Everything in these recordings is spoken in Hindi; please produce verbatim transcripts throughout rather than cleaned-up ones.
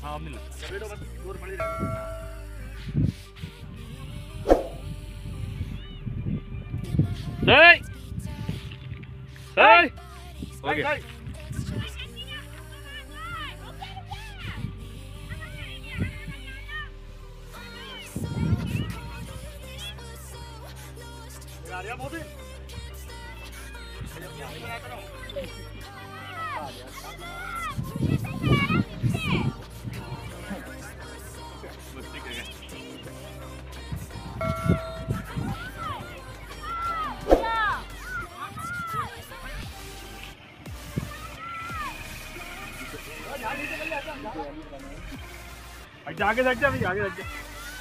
हाँ मिल सही सही ओके आगे लग जा आगे लग जा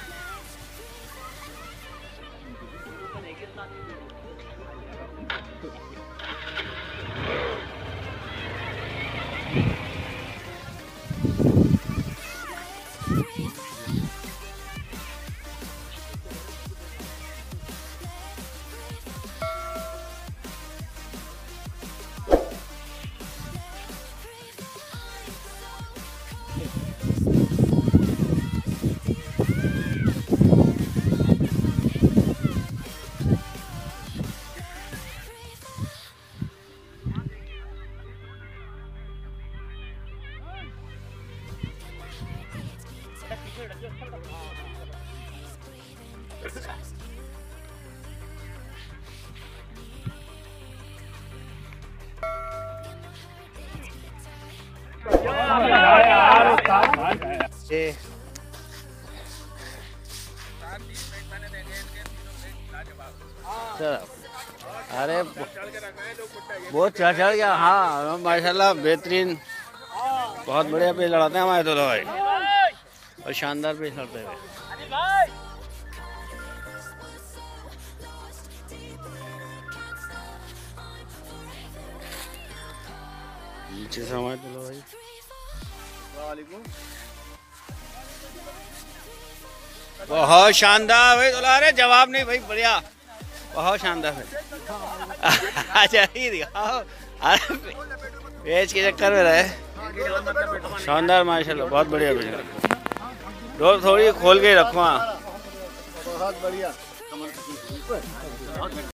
अरे बहुत चढ़ चढ़ गया। हाँ माशाल्लाह बेहतरीन, बहुत बढ़िया पेच लड़ाते हैं हमारे दूल्हा भाई और शानदार पेच लड़ते हुए। नीचे से हमारे दूल्हा भाई बहुत शानदार भाई दूल्हा। अरे जवाब नहीं भाई, बढ़िया बहुत शानदार है। अच्छा ही दिखाओ, पेच के चक्कर में रहे। शानदार माशाल्लाह, बहुत बढ़िया पेच। डोर थोड़ी खोल के रखो। बहुत बढ़िया।